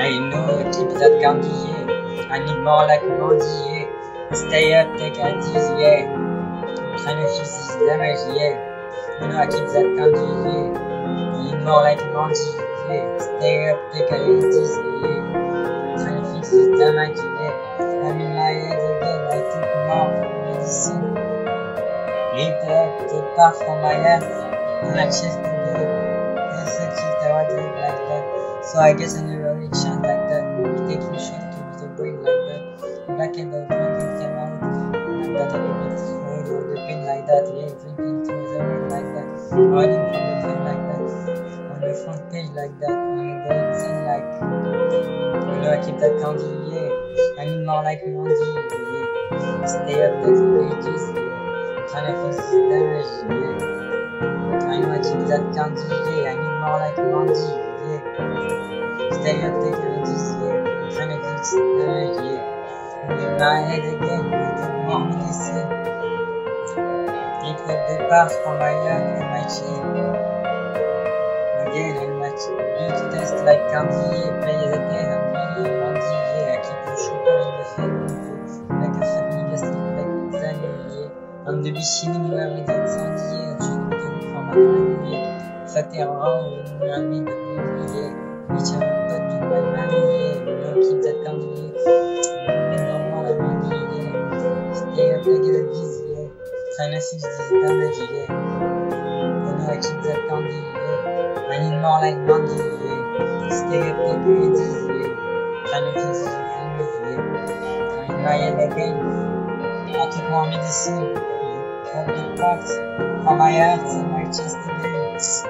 I know keep that candy, yeah. I need more like Mandy, yeah. Stay up, take a easy, yeah. I'm trying to fix this damage, yeah. I know I keep that candy, yeah. I need more like Mandy, yeah. Stay up, take a easy, yeah. I'm trying to fix this damage, yeah. I'm in my head again, I took more medicine. Ripped up the part from my head, and my chest again. Yes, I keep the white leg like that. So I guess I never really chant like that. Taking shot to the brain like that. Black and the drinking came out like that. I will be throwing on the pen like that. Yeah, drinking to the rain like that. Riding from the pen like that. On the front page like that. I'm going insane like. You know I keep that candy, yeah. I need more like Mandy, yeah. Stay up the pages, yeah. Trying to fix this damage, yeah. I know I keep that candy, yeah. I need more like Mandy, yeah. Stay up the pages, yeah. Trying to fix this damage, yeah. I'm in my head again, I took more medicine. Ripped up the parts from my heart and my chin. Again, I'm much beat test like candy, yeah. Play the day, I'm really Mandy, yeah. I keep the shooter in the face, like a fucking asleep, like Xavier, yeah. I'm the bitch chilling where we did Sandy, yeah. Just looking for my money, yeah. Fuck around, you know me, the baby, yeah. Bitch, I'm a pot with my money, yeah. You know, keep that candy, yeah. Moving normal, I'm Mandy, yeah. Stay up like a busy, yeah. Trying to fix this damage, yeah. You know, I keep that candy, yeah. I need more like Mandy, yeah. Stay up like a busy, yeah. Trying to fix this damage, yeah. I'm in my head again. I took more medicine. From the parts from my heart and my chest again.